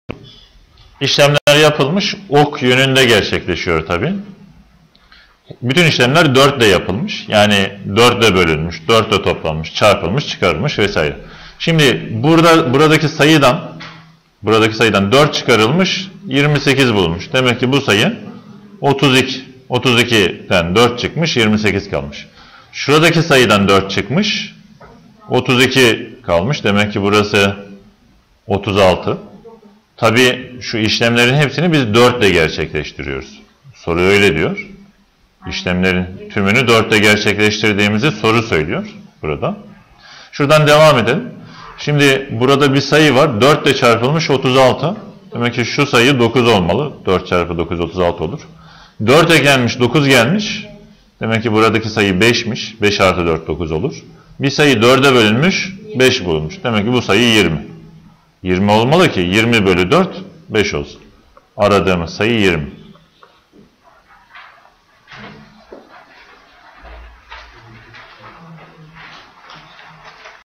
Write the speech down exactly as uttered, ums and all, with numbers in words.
İşlemler yapılmış. Ok yönünde gerçekleşiyor tabi. Bütün işlemler dört ile yapılmış. Yani dört ile bölünmüş, dört ile toplanmış, çarpılmış, çıkarılmış vesaire. Şimdi burada buradaki sayıdan buradaki sayıdan dört çıkarılmış, yirmi sekiz bulunmuş. Demek ki bu sayı otuz iki. otuz ikiden dört çıkmış, yirmi sekiz kalmış. Şuradaki sayıdan dört çıkmış, otuz iki kalmış. Demek ki burası otuz altı. Tabii şu işlemlerin hepsini biz dört ile gerçekleştiriyoruz. Soru öyle diyor. İşlemlerin tümünü dört ile gerçekleştirdiğimizi soru söylüyor burada. Şuradan devam edelim. Şimdi burada bir sayı var. dört ile çarpılmış otuz altı. Demek ki şu sayı dokuz olmalı. dört çarpı dokuz otuz altı olur. dört'e gelmiş, dokuz gelmiş. Demek ki buradaki sayı beş'miş. beş artı dört dokuz olur. Bir sayı dört'e bölünmüş, beş bulunmuş. Demek ki bu sayı yirmi. yirmi olmalı ki yirmi bölü dört beş olsun. Aradığımız sayı yirmi.